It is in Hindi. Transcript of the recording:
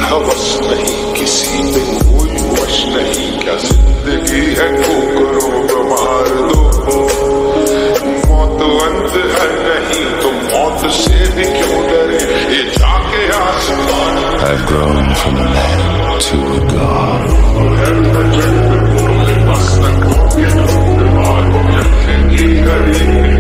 हवस नहीं, किसी पे कोई वश नहीं, क्या जिंदगी है ठोकरों में मार दो, मौत अंत है नहीं तो मौत से भी क्यों डरे, ये जाके आसमान। I've grown from a man to a god. बस तक हो गया, बात जब